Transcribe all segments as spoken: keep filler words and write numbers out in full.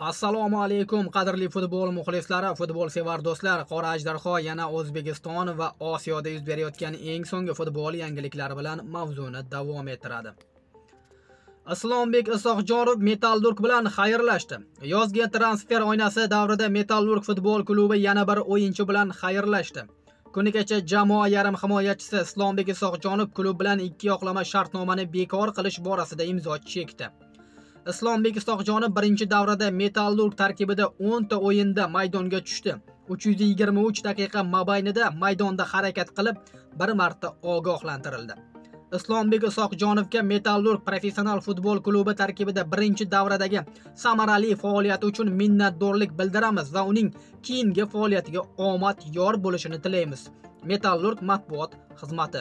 Assalomu alaykum qadrli futbol muxlislari, futbol sevar do'stlar. Qora ajdarho yana O'zbekiston va Osiyoda yuz berayotgan eng so'nggi futbol yangiliklari bilan mavzuni davom ettiradi. Islombek Isoqjonov Metallurg bilan xayrlashdi. Yozgi transfer oynasi davrida Metallurg futbol klubi yana bir o'yinchi bilan xayrlashdi. Kunigacha jamoa yarim himoyachisi Islombek Isoqjonov klub bilan ikki yoqlama shartnomani bekor qilish borasida imzo chekdi. Islombek Isoqjonov birinchi davrada Metallurg tarkibida o'n ta o'yinda maydonga tushdi. uch yuz yigirma uch daqiqa mobaynida maydonda harakat qilib, bir marta ogohlantirildi. Islombek Isoqjonovga Metallurg professional futbol klubi tarkibida birinchi davradagi samarali faoliyati uchun minnatdorlik bildiramiz va uning keyingi faoliyatiga omad yor bo'lishini tilaymiz. Metallurg matbuot xizmati.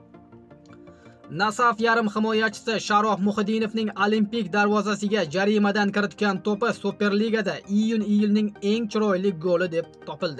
Nasaf yarim himoyachisi Sharof Muhiddinovning Olimpik darvozasiga jarimadan kiritgan to'pi Superligada iyun-iyulning eng chiroyli goli deb topildi.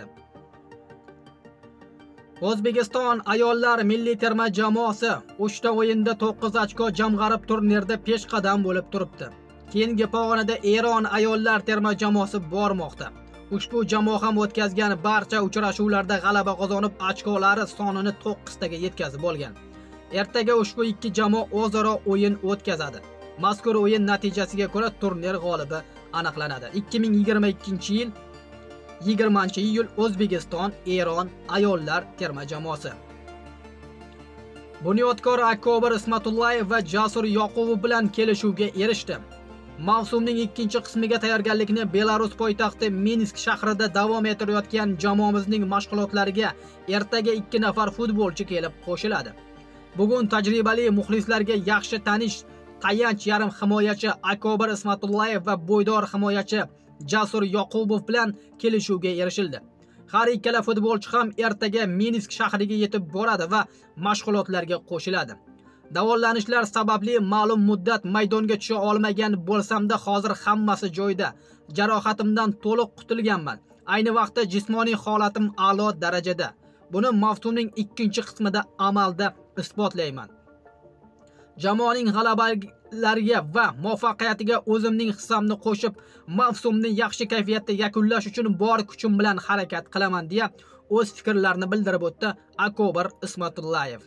O'zbekiston ayollar milliy terma jamoasi uch ta o'yinda to'qqiz ochko jamg'arib turnirda peshqadam bo'lib turibdi. Keyingi pog'onada Eron ayollar terma jamoasi bormoqda. Ushbu jamoa ham o'tkazgan barcha uchrashuvlarda g'alaba qozonib, ochkolari sonini to'qqiz taga yetkazib olgan. Ertaga ushbu ikki jamoa o'zaro o'yin o'tkazadi. Mazkur o'yin natijasiga ko'ra turnir g'olibi aniqlanadi. ikki ming yigirma ikkinchi yil yigirmanchi iyul O'zbekiston Eron ayollar terma jamoasi. Bunyodkor Akobir Ismatullayev va Jasur Yoqubov bilan kelishuvga erishdi. Mavsumning ikkinchi qismiga tayyorgarlikni Belarus poytaxti Minsk shahrida davom ettirayotgan jamoamizning mashg'ulotlariga ertaga ikki nafar futbolchi kelib qo'shiladi. Bugun tajribali muxlislarga yaxshi tanish tayanch yarim himoyachi Akobir Ismatullayev va bo'ydor himoyachi Jasur Yoqubov bilan kelishuvga erishildi. Har ikkala futbolchi ham ertaga Minsk shahriga yetib boradi va mashg'ulotlarga qo'shiladi. Davolanishlar sababli ma'lum muddat maydonga tusha olmagan bo'lsam-da, hozir hammasi joyida. Jarohatimdan to'liq qutulganman. Ayni vaqtda jismoniy holatim a'lo darajada. Buni mavsumning ikkinchi qismida amalda isbotlayman. Jamoaning g'alabalariga va muvaffaqiyatiga o'zimning hissamni qo'shib, mavsumni yaxshi kayfiyatda yakunlash uchun bor kuchim bilan harakat qilaman deya o'z fikrlarini bildirib o'tdi Akobir Ismatullayev.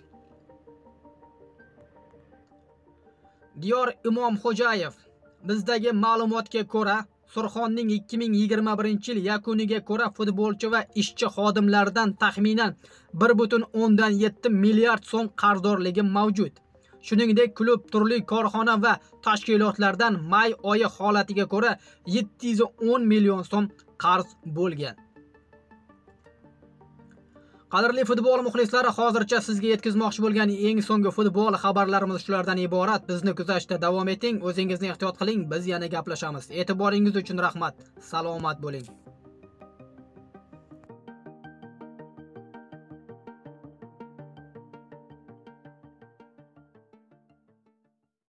Diyor Imomxo'jayev: bizdagi ma'lumotga ko'ra, Surxonning ikki ming yigirma birinchi yil yakuniga ko'ra futbolchi va ishchi xodimlardan taxminan bir butun o'ndan yetti milliard so'm qarzdorligi mavjud. Shuningdek, klub turli korxona va tashkilotlardan may oyi holatiga ko'ra yetti yuz o'n million so'm qarz bo'lgan. Qadrli futbol muxlislari, hozircha sizga yetkazmoqchi bo'lgan eng so'nggi futbol xabarlarimiz shulardan iborat. Bizni kuzatishda davom eting, o'zingizni ehtiyot qiling, biz yana gaplashamiz. E'tiboringiz uchun rahmat. Salomat bo'ling.